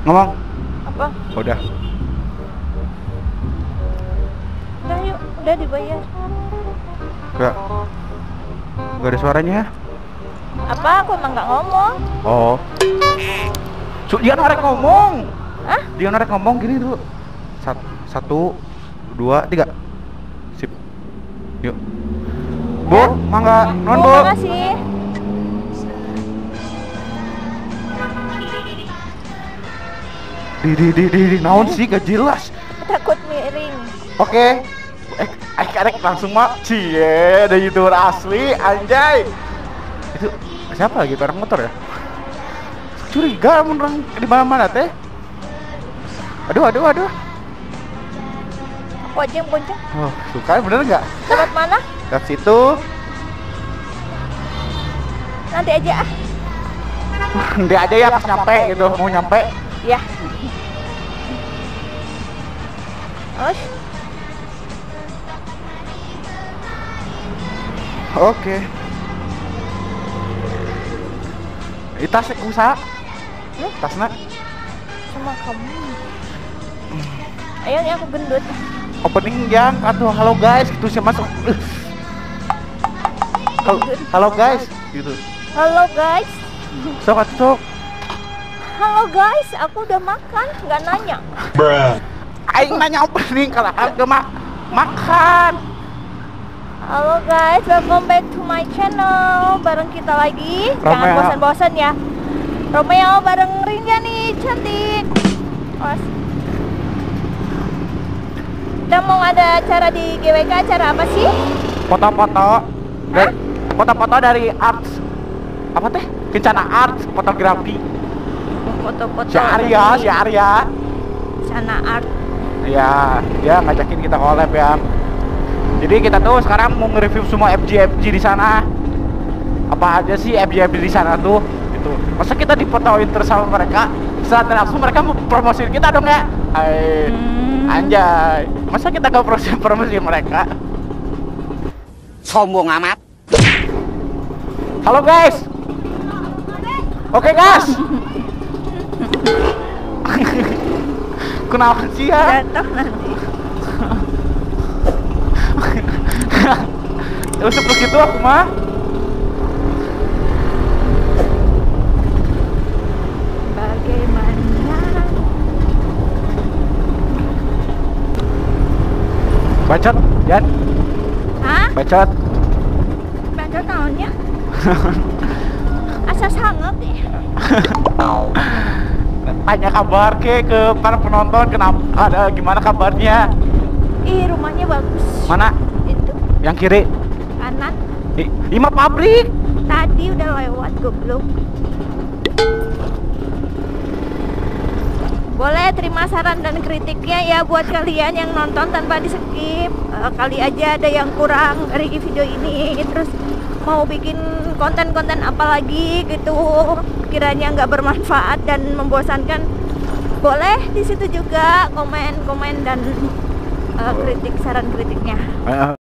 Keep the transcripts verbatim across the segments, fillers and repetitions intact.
Ngomong. Apa? Udah. Udah yuk, udah dibayar. Gak. Gak ada suaranya. Apa? Aku emang nggak ngomong. Oh. Su, dia norek ngomong. Hah? Dia norek ngomong gini dulu. Satu, satu, dua, tiga. Sip. Yuk. Bu, mangga, non bu. Makasih. Di di di di, di. Naon sih gak jelas. Takut miring. Oke. Eh, eh, langsung mah. Cie, ada YouTuber asli, anjay. Itu siapa lagi? Orang motor ya? Curiga orang di mana-mana teh. Aduh, aduh, aduh. Aku aja yang bonceng. Oh, tuh kan bener nggak? Lewat mana? Lewat situ. Nanti aja ah. Nanti aja ya pas nyampe gitu, mau nyampe. Ya. Os. Oke. Ini tasnya usaha. Hmm? Tasnya. Sama kamu. Ayo nih aku gendut. Opening yang aduh halo guys gitu sih masuk. Halo, halo guys gitu. Halo guys. Sok sok. Halo guys, aku udah makan, nggak nanya. Bruh. Aing nanya opening kalau harga mak makan. Halo guys, welcome back to my channel. Bareng kita lagi. Jangan Romeo. bosan-bosan ya. Romeo bareng Rinja nih, cantik. Awas. Kita mau ada acara di G W K, acara apa sih? Foto-foto. Dari foto-foto dari art. Apa teh? Kencana art, fotografi. Foto-foto. Si Arya, si Arya. Sana art. Ya, dia ngajakin kita collab ya. Jadi kita tuh sekarang mau nge-review semua F G F G di sana. Apa aja sih F G F G di sana tuh? Gitu. Masa kita difotoin terus sama mereka? Setelah langsung mereka mau promosiin kita dong ya? Hai, Hmm. anjay. Masa kita gak promosi promosiin mereka? Sombong amat. Halo guys. Oke guys. Kenapa sih ya? Jatuh nanti. Usuk begitu aku mah. Bagaimana? Bacot, Jan. Hah? Bacot. Baca tahunnya? Asa sangat ya? Tanya kabar ke ke para penonton, kenapa ada gimana kabarnya? Ih, rumahnya bagus. Mana? Itu Yang kiri. kanan. I, Ima pabrik. Tadi udah lewat goblok. Boleh terima saran dan kritiknya ya buat kalian yang nonton tanpa di skip. Uh, kali aja ada yang kurang dari video ini, terus mau bikin konten-konten apa lagi gitu kiranya nggak bermanfaat dan membosankan, boleh di situ juga komen-komen dan uh, kritik saran kritiknya. Uh,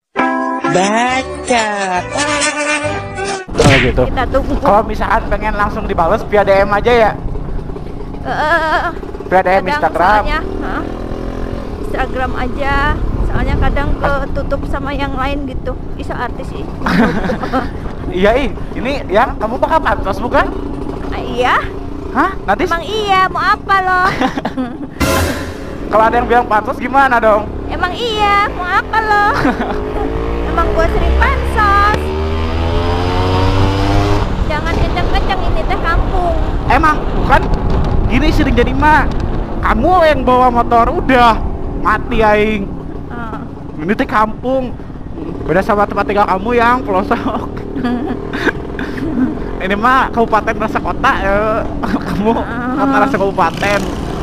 Bacot. oh gitu. Kita tunggu. Kalau misalkan pengen langsung dibales via D M aja ya. Uh, Via D M kadang Instagram. soalnya, hah? Instagram aja soalnya kadang ketutup sama yang lain gitu. Iso artis sih. Iya ih, ini yang kamu bakal pantos bukan? Ah, iya Hah? Nanti emang iya mau apa loh? kalau ada yang bilang pantos gimana dong? Emang iya mau apa loh? Emang gua sering pansos. Jangan kenceng-kenceng, ini teh kampung. Emang bukan gini sering jadi mah. Kamu yang bawa motor udah mati aing. Ah. Ini teh kampung. Beda sama tempat tinggal kamu yang pelosok. Ini mah kabupaten rasa kota ya. Kamu kota rasa kabupaten.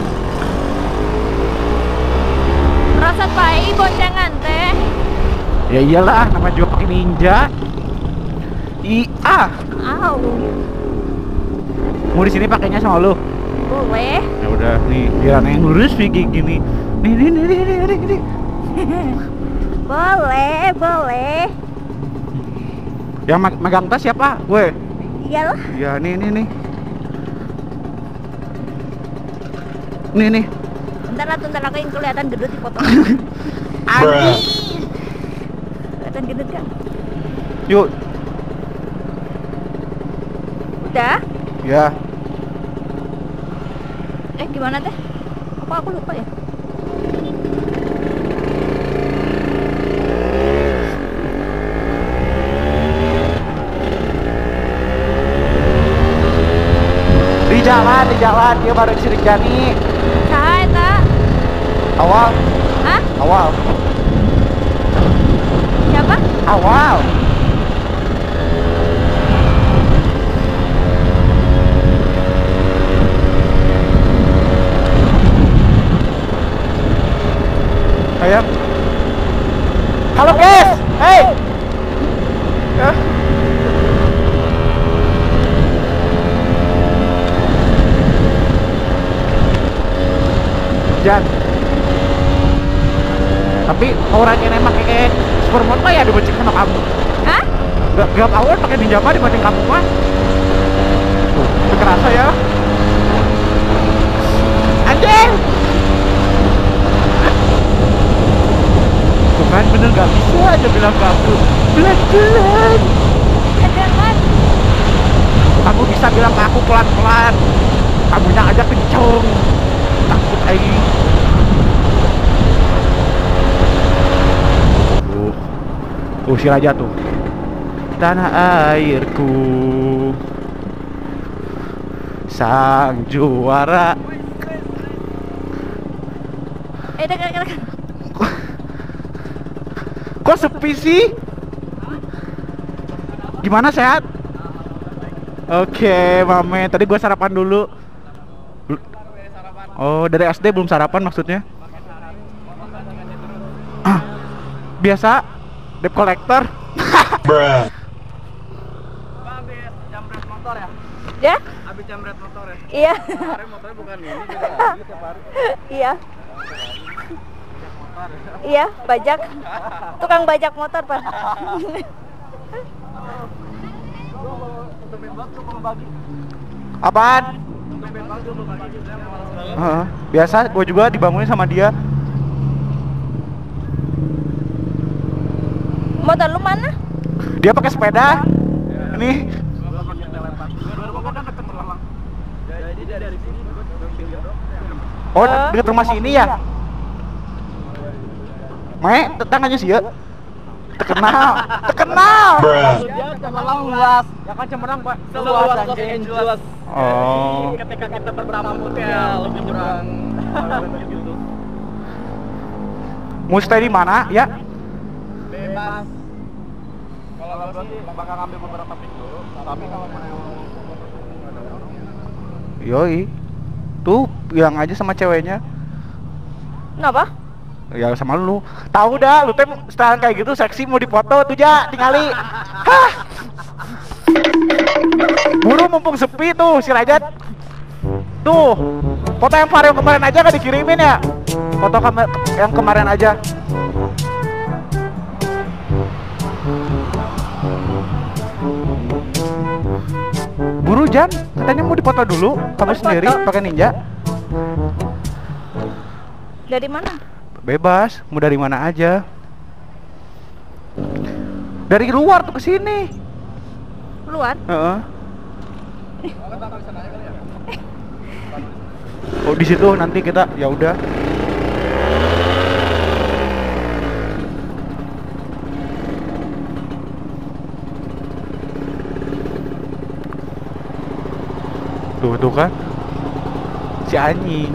Merasa baik boncengan teh. Ya iyalah, namanya juga pakai ninja. Iya. Au. Mau di sini pakainya sama lu. Boleh. Ya udah nih, biar yang lurus kayak gini. Nih nih nih nih nih nih. nih. Boleh, boleh. Yang mag megang tas siapa? Gue. Iyalah. Ya nih nih nih. Nih nih. Bentar lah, bentar lagi yang kelihatan gendut di foto. Anjing. Kelihatan gendut kan? Yuk. Udah? Ya. Eh gimana teh? Apa aku lupa ya? Di jalan, di jalan dia baru di Sirik Jani. Saha eta? Awal, Hah? awal, Siapa? awal. Ayo. Halo guys, hey. Ya. Jan. Tapi orangnya nembak kayak supermoto ya dibanding sama kamu. Hah? Gak gak awal pakai ninja mah dibanding kamu mah. Tuh, itu kerasa ya. Anjing. Tuh kan bener gak bisa aja bilang kamu. Pelan-pelan. Jangan. Kamu bisa bilang ke aku pelan-pelan. Kamunya aja kenceng. Takut aja. Tuh, usir aja tuh. Tanah airku, sang juara. Eh, dekat, dekat, dekat. Kok sepi sih? Gimana, sehat? Oke, Mame. Tadi gua sarapan dulu. Oh, dari S D belum sarapan maksudnya? Ah, biasa debt collector. Habis jambret motor ya? Ya? Habis jambret motor ya? Iya. Kemarin motornya bukan ini, beda lagi tiap hari. Iya. Motor ya? Iya, bajak. Tukang bajak motor, Pak. Untuk bebas tuh mau bagi. Apaan? Untuk bebas tuh mau bagi. Saya malas banget. Heeh. Biasa gue juga dibangunin sama dia. Motor lu mana? Dia pakai sepeda. Nih. Gua pakai telepon. Gua rumah kan deket Malang. Jadi dia dari sini gua ke sini dong. Oh, dekat rumah sini ya? Mae, tetangganya sih ya? Terkenal, terkenal. Dia Cemerlang luas. Ya kan Cemerlang Pak. Seluas Los Angeles. Oh. Ketika kita bertamu ya lebih kurang gitu. Mau stay di mana? Ya. Bebas. Kalau gua sih bakal ngambil beberapa pick dulu. Tapi kalau mau Yoi. Tuh, bilang aja sama ceweknya. Kenapa? Ya sama lu. Tahu dah, lu teh setelan kayak gitu seksi mau dipoto tuh ja, tingali. Hah. Buru mumpung sepi tuh si Rajat. Tuh, foto yang Vario kemarin aja kan dikirimin ya. Foto kema- yang kemarin aja. Buru Jan, katanya mau dipoto dulu, kamu sendiri pakai ninja. Dari mana? Bebas, mau dari mana aja. Dari luar tuh ke sini. Luar? Heeh. Oh, di situ nanti kita ya udah. Tuh, tuh kan. Si anjing.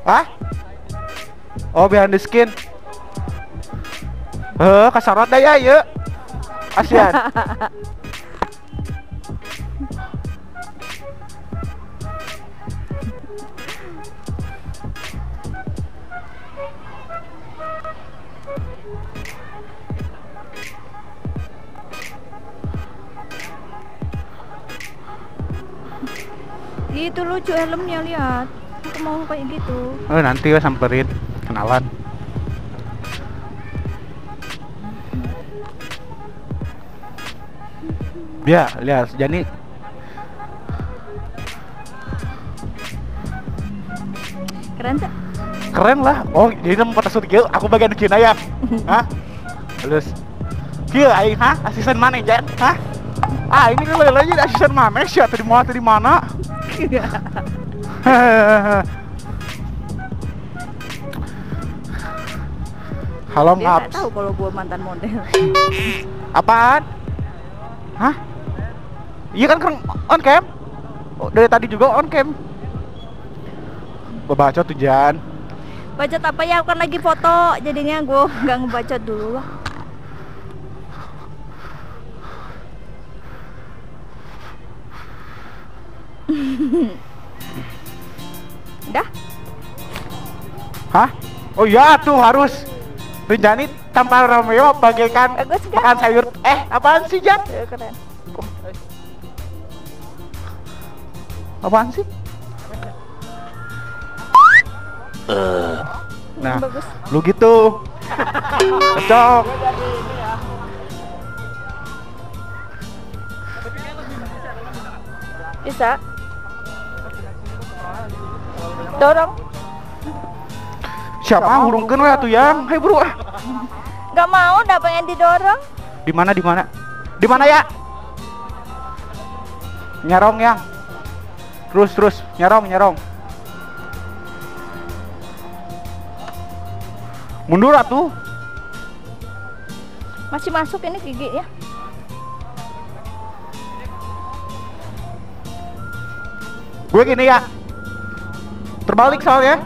Hah? Oh, behind the skin. Eh, kasarot dah ya, yuk. Kasihan. Itu lucu helmnya, lihat. Aku mau kayak gitu. Oh, nanti ya samperin, kenalan. Ya, lihat, jadi Keren tak? keren lah. Oh, jadi tempat asal kieu, aku bagian kieu ya. Hah? Terus kieu aing hah? Asisten manajer, hah? Ah, ini lele lagi asisten manajer tadi mau tadi mana? Halo, Dia nggak Ngaps. tahu kalau gua mantan model. Apaan? Hah? Iya kan kan on cam? Oh, dari tadi juga on cam. Baca tuh Jan. Bacot apa ya? Aku kan lagi foto, jadinya gua nggak ngebacot dulu lah. Udah? Hah? Oh iya tuh harus Rinjani tanpa Romeo bagaikan Bagus kan? makan sayur. Eh, apaan sih Jan? Ya, keren. Apaan sih? Nah, Bagus. lu gitu. Cocok. Bisa. Dorong. Siapa hurungkeun we atuh yang? Hai buru ah. Gak mau, udah pengen didorong. Di mana di mana? Di mana ya? Nyerong yang. Terus terus nyerong nyerong. Mundur atuh. Masih masuk ini gigi ya. Gue gini ya. Terbalik soalnya.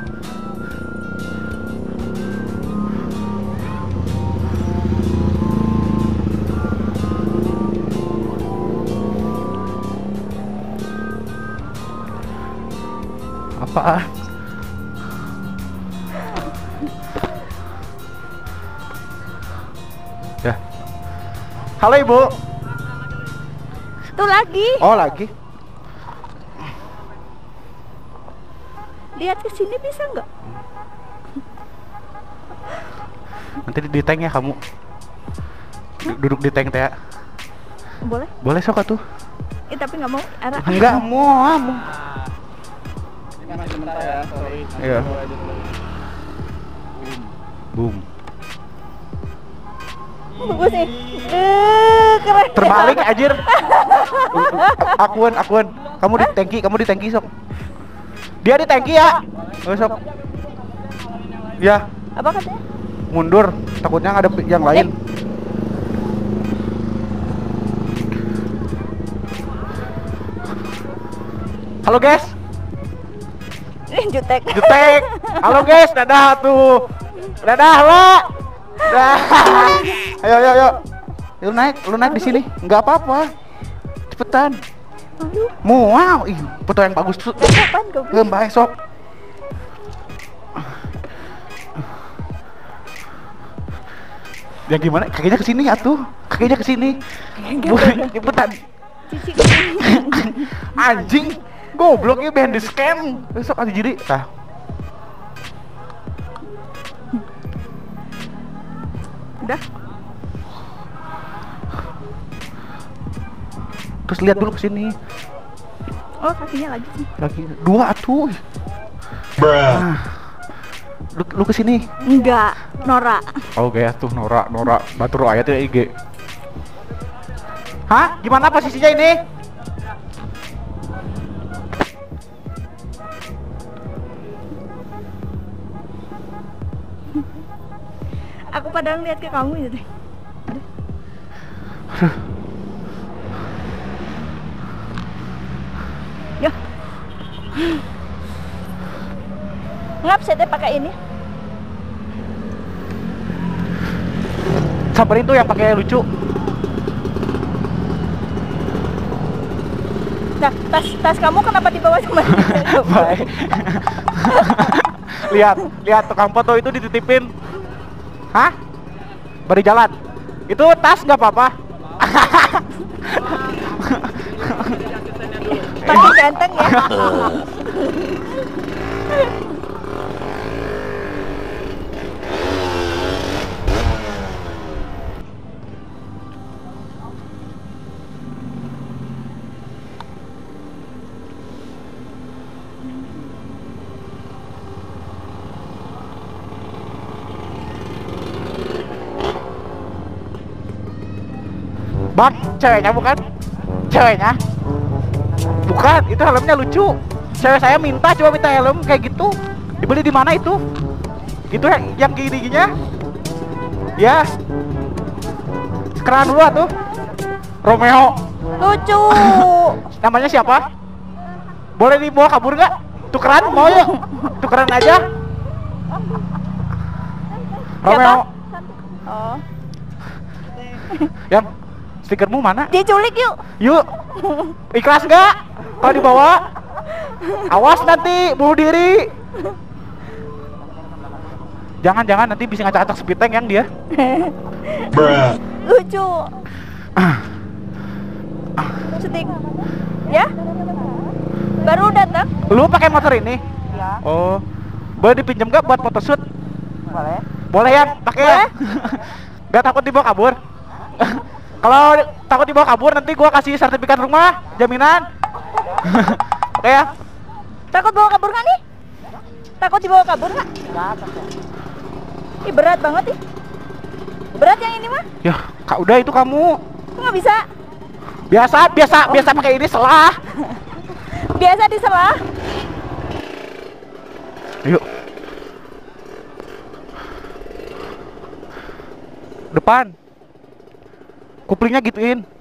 Apaan? Ya. Halo Ibu. Tuh lagi. Oh lagi. Lihat ke sini bisa nggak? Nanti di tank ya kamu. Duduk di tank teh. Ya. Boleh? Boleh sok atuh. Eh tapi nggak mau. Ara. Enggak mau, mau. Ini masih sebentar ya, sorry. Iya. Nanti gua edit dulu. Boom. Bagus nih. Eh, keren. Terbalik anjir. Akuan, akuan. Kamu di tanki, kamu di tanki sok. Dia di tanki ya. Oh, sok. Ya, Apa katanya? mundur. Takutnya ada yang lain. Halo guys. Ini jutek. Jutek. Halo guys, dadah tuh. Dadah, Pak. Dah. Ayo, ayo, ayo. Lu naik, lu naik di sini. Enggak apa-apa. Cepetan. Aduh, Wow, ih, foto yang bagus tuh. kapan kau? Ke Mbak Esok. Ya gimana? Kakinya ke sini atuh. Kakinya ke sini. Bukan, cepetan. Cici. Anjing. Goblok ya behind the scam. Besok atuh jadi. Tah. Udah. Terus lihat dulu ke sini. Oh, kakinya lagi sih. Lagi dua atuh. Nah. Lu, lu ke sini. Enggak, Nora. Oh kayak tuh Nora, Nora batur ayat ya I G. Hah? Gimana posisinya ini? Aku padahal lihat ke kamu gitu. Ya. gelap saya teh pakai ini. Samperin tuh yang pakai lucu. Nah, tas tas kamu kenapa dibawa sama dia? Baik. Lihat, lihat tukang foto itu dititipin. Hah? Bari jalan. Itu tas nggak apa-apa. Makin ganteng ya. Bang, ceweknya bukan? Ceweknya? Bukan, itu helmnya lucu. Cewek saya minta, coba minta helm kayak gitu. Dibeli di mana itu? Itu yang, yang gini-gininya? Ya. Keran dulu tuh. Romeo. Lucu. Namanya siapa? Boleh dibawa kabur nggak? Tukeran mau ya? Tukeran aja. Romeo. Oh. Yang stikermu mana? Diculik yuk. Yuk. Ikhlas nggak? Kalau dibawa? Awas nanti bunuh diri. Jangan-jangan nanti bisa ngacak-ngacak speed tank yang dia. Lucu. Setik. Ya? Baru datang? Lu pakai motor ini? Ya. Oh. Boleh dipinjam nggak buat photoshoot? Boleh. Boleh ya? Pakai ya? Gak takut dibawa kabur? Kalau takut dibawa kabur nanti gua kasih sertifikat rumah, jaminan. Oke ya? Takut bawa kabur nggak nih? Takut dibawa kabur nggak? Ih berat banget nih. Berat yang ini mah? Ya, kak udah itu kamu. Nggak bisa. Biasa, biasa, oh. biasa pakai ini selah. Biasa di selah. Yuk. Depan. Kuplingnya gituin.